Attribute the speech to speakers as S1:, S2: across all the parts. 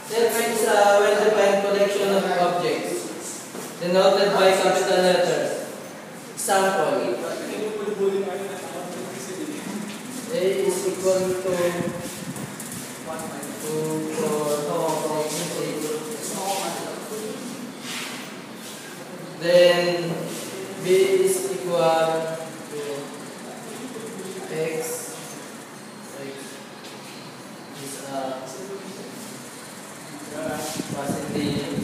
S1: Then is a well-defined collection of objects denoted by capital letters. Example: A is equal to 2, 4, 6, 8. Then B is equal to X. X is a positive.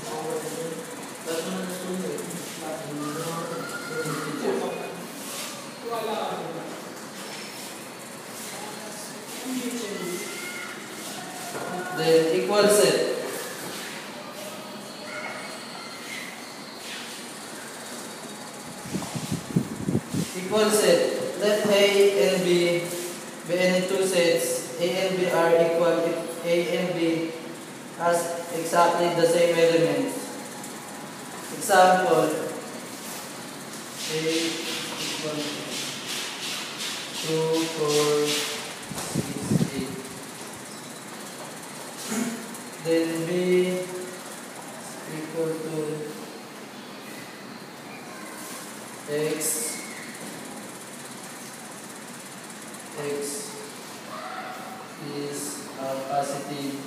S1: Then equal set. Equal set. Let A and B be any two sets. A and B are equal if A and B has exactly the same elements. Example: A equal to 2, 4, 6, 8. Then B equal to X. X is a positive.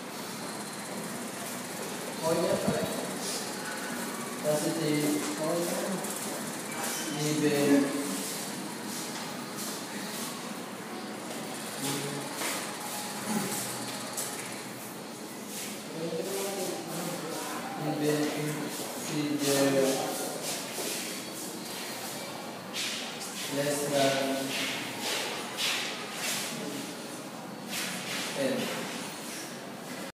S1: Positive even integer less than